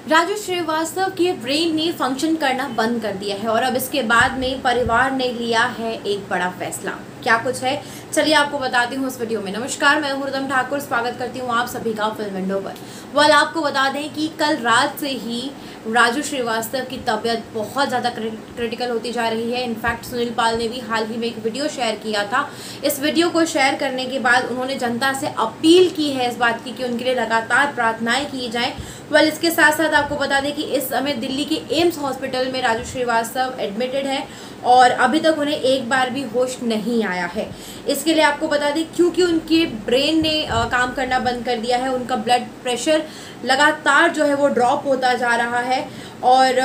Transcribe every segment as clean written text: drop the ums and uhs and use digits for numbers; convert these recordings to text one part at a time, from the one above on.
राजू श्रीवास्तव के ब्रेन ने फंक्शन करना बंद कर दिया है और अब इसके बाद में परिवार ने लिया है एक बड़ा फैसला। क्या कुछ है, चलिए आपको बताती हूँ इस वीडियो में। नमस्कार, मैं हुरदम ठाकुर स्वागत करती हूँ आप सभी का फिल्म विंडो पर। आपको बता दें कि कल रात से ही राजू श्रीवास्तव की तबीयत बहुत ज़्यादा क्रिटिकल होती जा रही है। इनफैक्ट सुनील पाल ने भी हाल ही में एक वीडियो शेयर किया था। इस वीडियो को शेयर करने के बाद उन्होंने जनता से अपील की है इस बात की कि उनके लिए लगातार प्रार्थनाएं की जाएं। इसके साथ साथ आपको बता दें कि इस समय दिल्ली के एम्स हॉस्पिटल में राजू श्रीवास्तव एडमिटेड है और अभी तक उन्हें एक बार भी होश नहीं आया है। इसके लिए आपको बता दें क्योंकि उनके ब्रेन ने काम करना बंद कर दिया है, उनका ब्लड प्रेशर लगातार जो है वो ड्रॉप होता जा रहा है और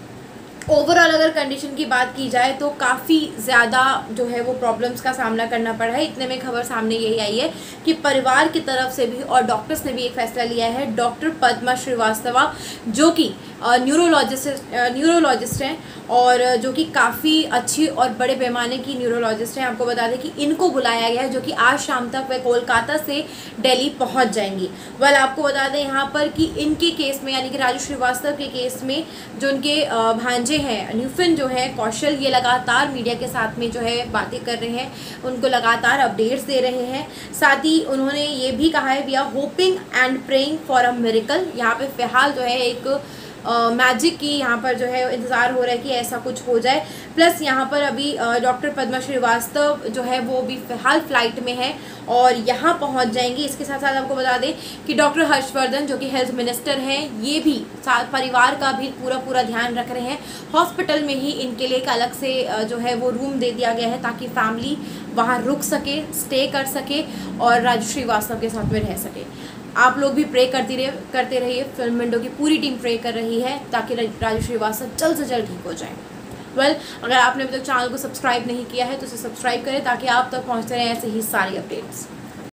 ओवरऑल अगर कंडीशन की बात की जाए तो काफ़ी ज़्यादा जो है वो प्रॉब्लम्स का सामना करना पड़ा है। इतने में खबर सामने यही आई है कि परिवार की तरफ से भी और डॉक्टर्स ने भी एक फैसला लिया है। डॉक्टर पद्मा श्रीवास्तवा जो कि न्यूरोलॉजिस्ट हैं और जो कि काफ़ी अच्छी और बड़े पैमाने की न्यूरोलॉजिस्ट हैं, आपको बता दें कि इनको बुलाया गया है जो कि आज शाम तक वे कोलकाता से दिल्ली पहुंच जाएंगी। आपको बता दें यहाँ पर कि इनके केस में यानी कि राजू श्रीवास्तव के केस में जो उनके भांजे हैं न्यूफिन जो है कौशल, ये लगातार मीडिया के साथ में जो है बातें कर रहे हैं, उनको लगातार अपडेट्स दे रहे हैं। साथ ही उन्होंने ये भी कहा है we are hoping and praying for a miracle. यहाँ पे फिलहाल जो है एक मैजिक की यहाँ पर जो है इंतज़ार हो रहा है कि ऐसा कुछ हो जाए। प्लस यहाँ पर अभी डॉक्टर पद्मा श्रीवास्तव जो है वो भी फ़िलहाल फ़्लाइट में है और यहाँ पहुँच जाएंगी। इसके साथ साथ आपको बता दें कि डॉक्टर हर्षवर्धन जो कि हेल्थ मिनिस्टर हैं, ये भी साथ परिवार का भी पूरा ध्यान रख रहे हैं। हॉस्पिटल में ही इनके लिए एक अलग से जो है वो रूम दे दिया गया है ताकि फैमिली वहाँ रुक सके, स्टे कर सके और राजू श्रीवास्तव के साथ में रह सके। आप लोग भी प्रे करते रहिए। फिल्म विंडो की पूरी टीम प्रे कर रही है ताकि राजू श्रीवास्तव जल्द से जल्द ठीक हो जाए। अगर आपने अभी तक चैनल को सब्सक्राइब नहीं किया है तो इसे सब्सक्राइब करें ताकि आप तक पहुंचते रहें ऐसे ही सारी अपडेट्स।